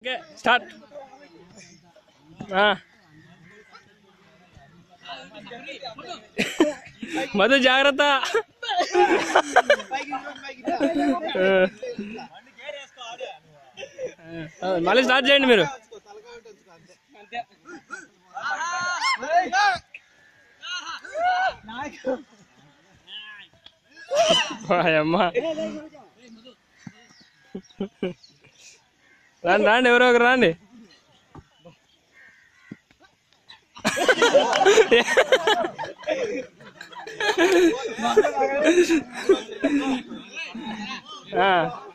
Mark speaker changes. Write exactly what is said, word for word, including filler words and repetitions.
Speaker 1: Okay start. Madhu జాగ్రత్త. మళ్ళీ start చేయండి మీరు. అమ్మా రాండి రాండి ఎవరో ఒకరు రాండి. ఆ